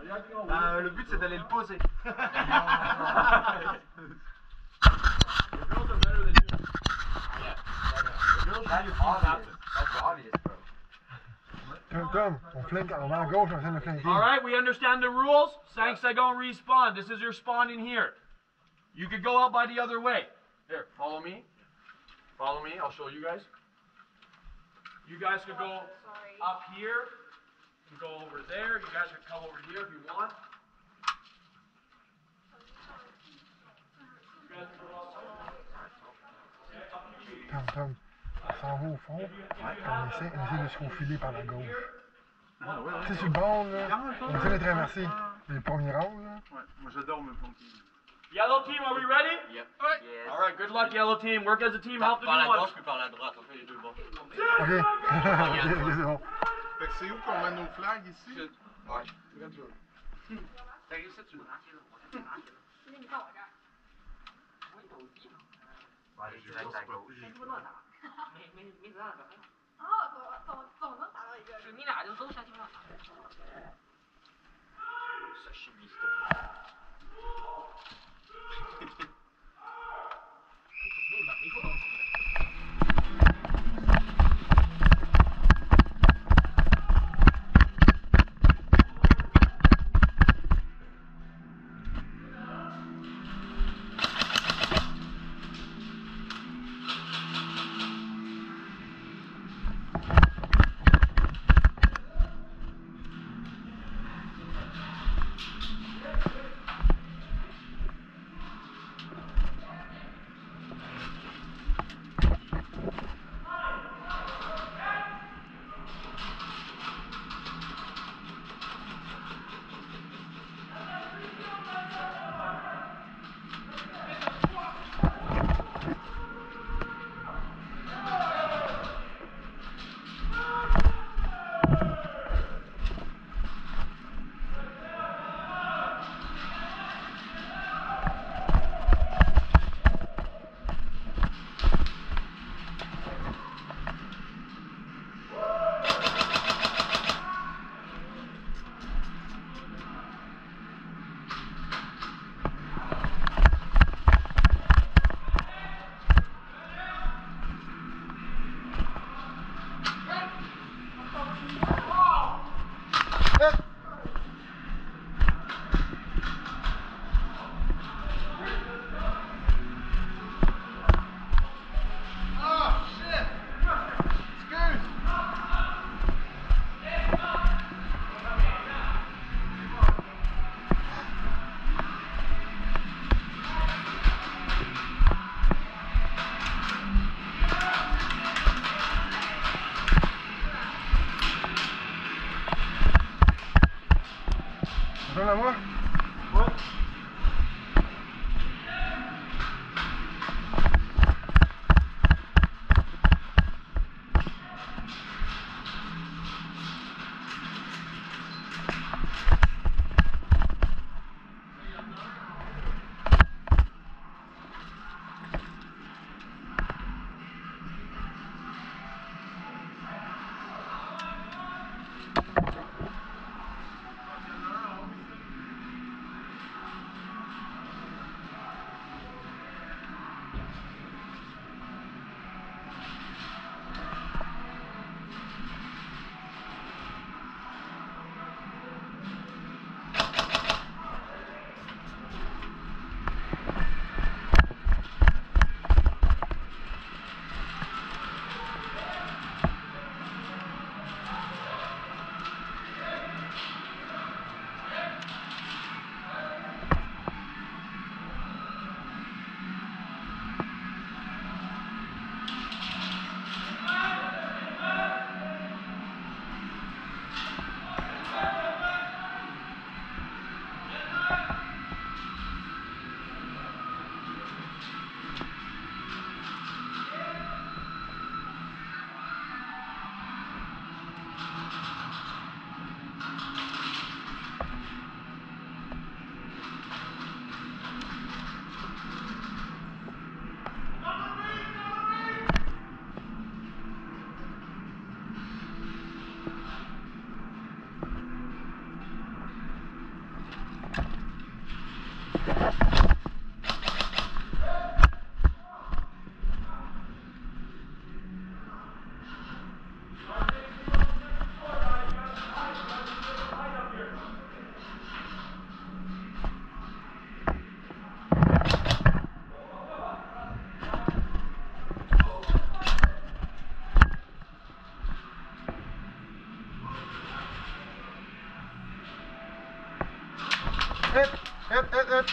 Le but c'est d'aller le poser. Tom, on flanque, on va à gauche, on essaie de flanquer. All right, we understand the rules. 5 seconds respawn. This is your spawn in here. You could go out by the other way. Here, follow me. Follow me. I'll show you guys. You guys could go up here. You can go over there. You guys could come over here if you want. You guys can go outside. Tom, on s'en va au fond, on essaie de se faufiler par la gauche. Tu sais, sur le bord, là, on essaie de traverser les premiers rangs, là. Ouais, moi j'adore me planquer. Yellow team, are we ready? Yep. Yes. All right, good luck, yellow team. Work as a team. Help the Par new la ones. gauche puis par la droite, on fait les deux bords. Ok, ok, c'est bon. Fait que c'est où qu'on met nos flags ici? Ouais. T'as réussi, tu le rends là. Ouais, je direct à gauche. 是你俩就都下去了。 Donne à moi? Ouais. Hit.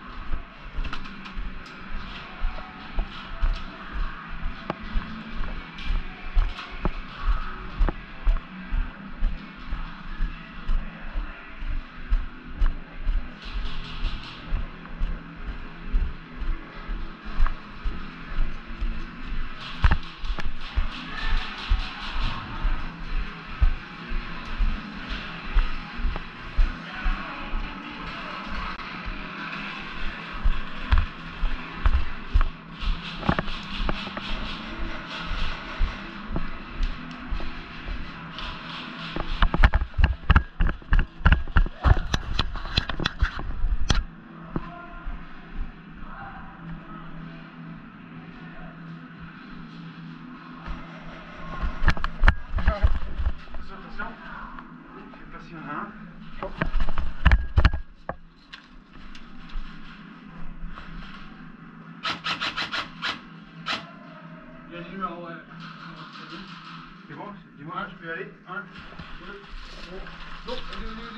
Il y a le numéro, ouais. C'est bon, dis-moi, je peux y aller. 1, 2, 3. Non, allez.